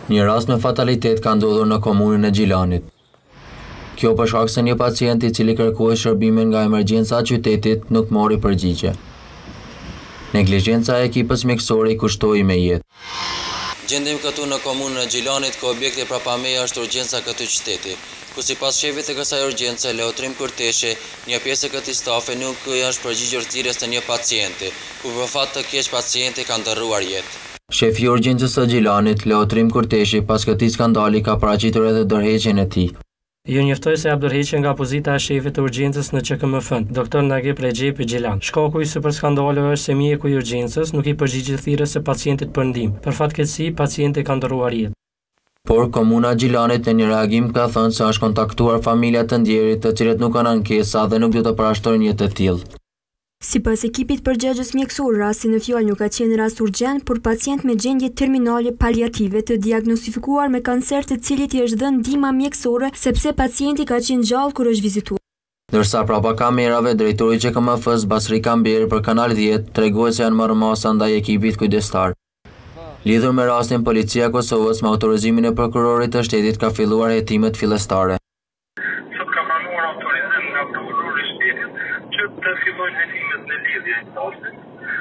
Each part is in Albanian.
Një rast me fatalitet ka ndodhur në komunën e Gjilanit. Kjo për shkak se një pacient i cili kërkoi shërbime nga emergjenca e qytetit nuk mori përgjigje. Neglizhenca e ekipës mjekësore i kushtoi me jetë. Gjendim këtu në komunën e Gjilanit ku objekti prapameja është urgjenca këtij qyteti, ku sipas shefit të kësaj urgjence Leotrim Kurteshi, një pjesë e këtij stafi nuk është përgjigjur thirrjes së një pacienti, ku për fat të keq pacienti ka ndërruar jetë. Shefi i urgjencës së Gjilanit, Leotrim Kurteshi, pas këtij skandali ka paraqitur edhe dorëheqjen e tij. Ju njoftoj se jap dorëheqje nga pozita e shefit të urgjencës në QKMF-n, Dr. Nagip Recep Gjilan. Shkaku i super skandaleve është se mjeku i urgjencës nuk i përgjigj thirrjes së pacientit për ndihmë. Për fatkeqësi, pacienti ka ndërruar jetë. Por komuna e Gjilanit në një reagim ka thënë se është kontaktuar familja të ndjerit, të cilët nuk kanë ankesa dhe nuk do të parashtrojnë një të tillë. Sipas ekipit përgjegjës mjekësor, rasti në fjalë nuk ka qenë rast urgjent, por pacient me gjendje terminale paliative të diagnostifikuar me kancer, të cilit i është dhënë ndihma mjekësore sepse pacienti ka qenë gjallë kur është vizituar. Ndërsa prapa kamerave, drejtori i QKMF-s Basri Kamberi për Kanal 10 tregoi se janë marrë masa ndaj ekipit kujdestar. Lidhur me rastin, policia e Kosovës me autorizimin e prokurorit të shtetit ka filluar hetimet fillestare. Sot ka pranuar autorizim nga prokurori i shtetit që të fillojnë hetimet në lidhje me rastin.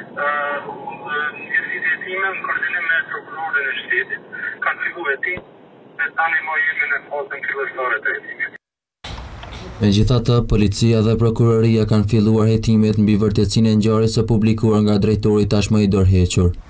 Hetimet në koordinim me prokurorin e shtetit kanë filluar hetimet dhe tani më jemi në fazën fillestare të hetimit. Megjithatë, policia dhe prokuroria kanë filluar hetimet mbi vërtetësinë e ngjarjes së publikuar nga drejtori tashmë i dorëhequr.